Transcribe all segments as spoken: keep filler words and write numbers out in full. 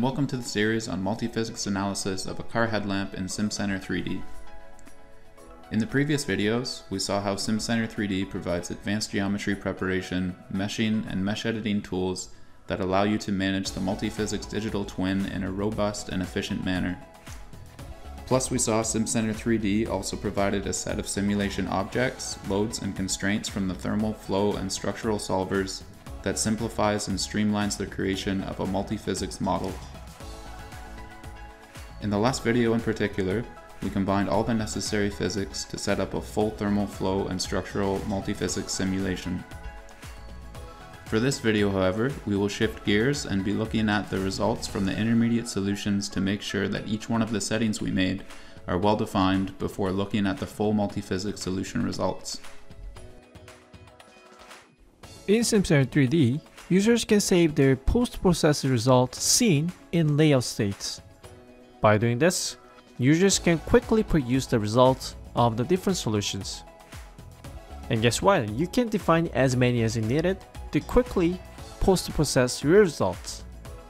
welcome to the series on multiphysics analysis of a car headlamp in Simcenter three D. In the previous videos, we saw how Simcenter three D provides advanced geometry preparation, meshing, and mesh editing tools that allow you to manage the multiphysics digital twin in a robust and efficient manner. Plus, we saw Simcenter three D also provided a set of simulation objects, loads, and constraints from the thermal, flow, and structural solvers that simplifies and streamlines the creation of a multiphysics model. In the last video in particular, we combined all the necessary physics to set up a full thermal flow and structural multiphysics simulation. For this video, however, we will shift gears and be looking at the results from the intermediate solutions to make sure that each one of the settings we made are well defined before looking at the full multiphysics solution results. In Simcenter three D, users can save their post-processed results seen in layout states. By doing this, users can quickly produce the results of the different solutions. And guess what? You can define as many as you needed to quickly post-process your results.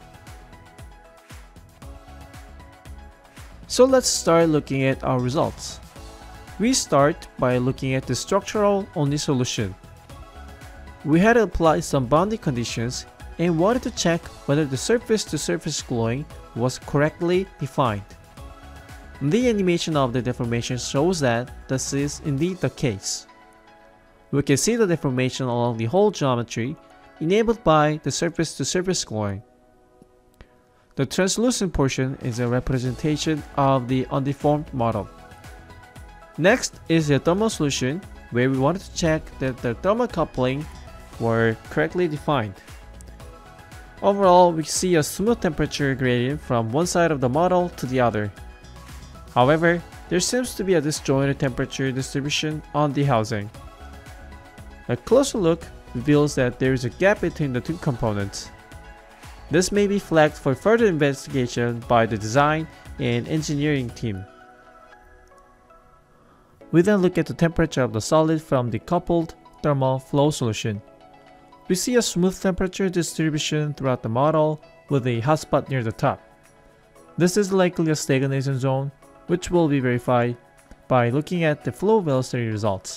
So let's start looking at our results. We start by looking at the structural only solution. We had to apply some boundary conditions and wanted to check whether the surface-to-surface glowing was correctly defined. The animation of the deformation shows that this is indeed the case. We can see the deformation along the whole geometry enabled by the surface-to-surface glowing. The translucent portion is a representation of the undeformed model. Next is the thermal solution, where we wanted to check that the thermal coupling were correctly defined. Overall, we see a smooth temperature gradient from one side of the model to the other. However, there seems to be a disjointed temperature distribution on the housing. A closer look reveals that there is a gap between the two components. This may be flagged for further investigation by the design and engineering team. We then look at the temperature of the solid from the coupled thermal flow solution. We see a smooth temperature distribution throughout the model with a hotspot near the top. This is likely a stagnation zone, which will be verified by looking at the flow velocity results.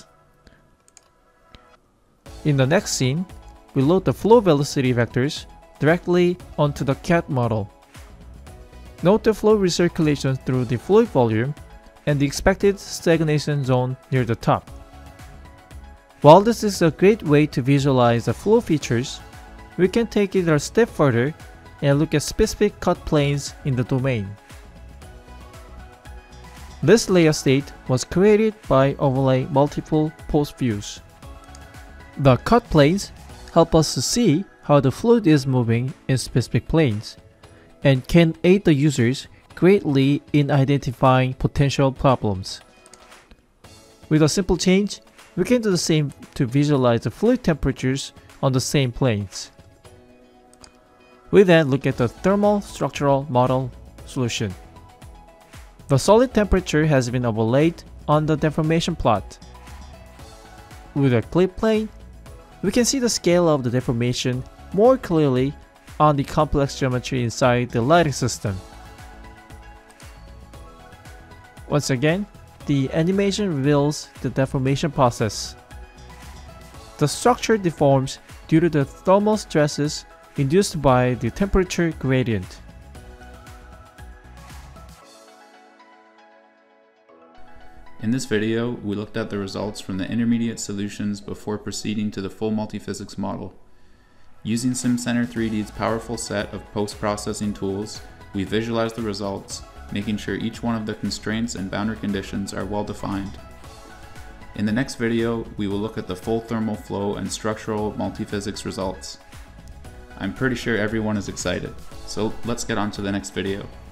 In the next scene, we load the flow velocity vectors directly onto the C A D model. Note the flow recirculation through the fluid volume and the expected stagnation zone near the top. While this is a great way to visualize the flow features, we can take it a step further and look at specific cut planes in the domain. This layout state was created by overlaying multiple post views. The cut planes help us to see how the fluid is moving in specific planes and can aid the users greatly in identifying potential problems. With a simple change, we can do the same to visualize the fluid temperatures on the same planes. We then look at the thermal structural model solution. The solid temperature has been overlaid on the deformation plot. With a clip plane, we can see the scale of the deformation more clearly on the complex geometry inside the lighting system. Once again, the animation reveals the deformation process. The structure deforms due to the thermal stresses induced by the temperature gradient. In this video, we looked at the results from the intermediate solutions before proceeding to the full multiphysics model. Using Simcenter three D's powerful set of post-processing tools, we visualized the results, making sure each one of the constraints and boundary conditions are well defined. In the next video, we will look at the full thermal flow and structural multiphysics results. I'm pretty sure everyone is excited, so let's get on to the next video.